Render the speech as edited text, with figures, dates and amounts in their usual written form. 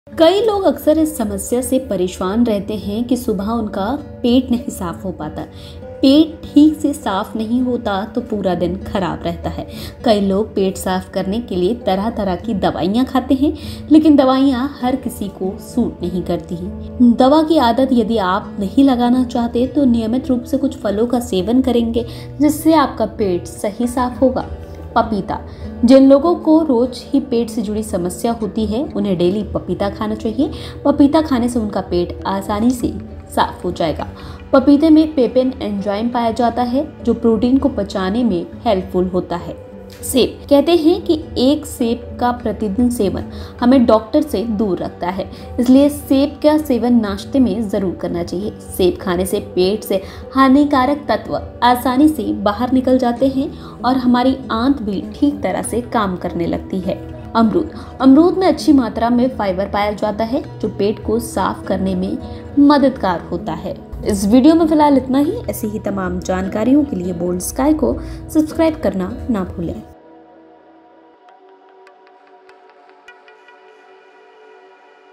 कई लोग अक्सर इस समस्या से परेशान रहते हैं कि सुबह उनका पेट नहीं साफ हो पाता। पेट ठीक से साफ नहीं होता तो पूरा दिन खराब रहता है। कई लोग पेट साफ करने के लिए तरह तरह की दवाइयाँ खाते हैं, लेकिन दवाइयाँ हर किसी को सूट नहीं करती। दवा की आदत यदि आप नहीं लगाना चाहते तो नियमित रूप से कुछ फलों का सेवन करेंगे, जिससे आपका पेट सही साफ होगा। पपीता। जिन लोगों को रोज ही पेट से जुड़ी समस्या होती है, उन्हें डेली पपीता खाना चाहिए। पपीता खाने से उनका पेट आसानी से साफ हो जाएगा। पपीते में पेपेन एंजाइम पाया जाता है, जो प्रोटीन को पचाने में हेल्पफुल होता है। सेब। कहते हैं कि एक सेब का प्रतिदिन सेवन हमें डॉक्टर से दूर रखता है, इसलिए सेब का सेवन नाश्ते में जरूर करना चाहिए। सेब खाने से पेट से हानिकारक तत्व आसानी से बाहर निकल जाते हैं और हमारी आंत भी ठीक तरह से काम करने लगती है। अमरूद में अच्छी मात्रा में फाइबर पाया जाता है, जो पेट को साफ करने में मददगार होता है। इस वीडियो में फिलहाल इतना ही। ऐसी ही तमाम जानकारियों के लिए बोल्ड स्काई को सब्सक्राइब करना ना भूलें।